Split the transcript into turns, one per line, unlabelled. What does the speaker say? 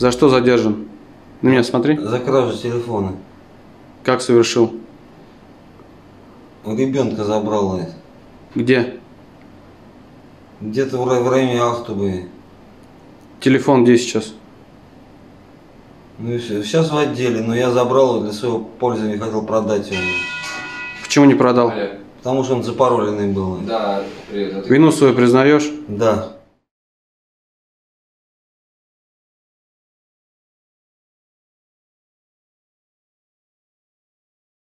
За что задержан? На меня смотри.
За кражу телефона.
Как совершил?
Ребенка забрал.
Где?
Где-то в районе Ахтубы.
Телефон где сейчас?
Ну и все. Сейчас в отделе, но я забрал его для своего пользования, хотел продать его.
Почему не продал?
Потому что он запароленный был.
Да, привет.
Вину свою признаешь?
Да.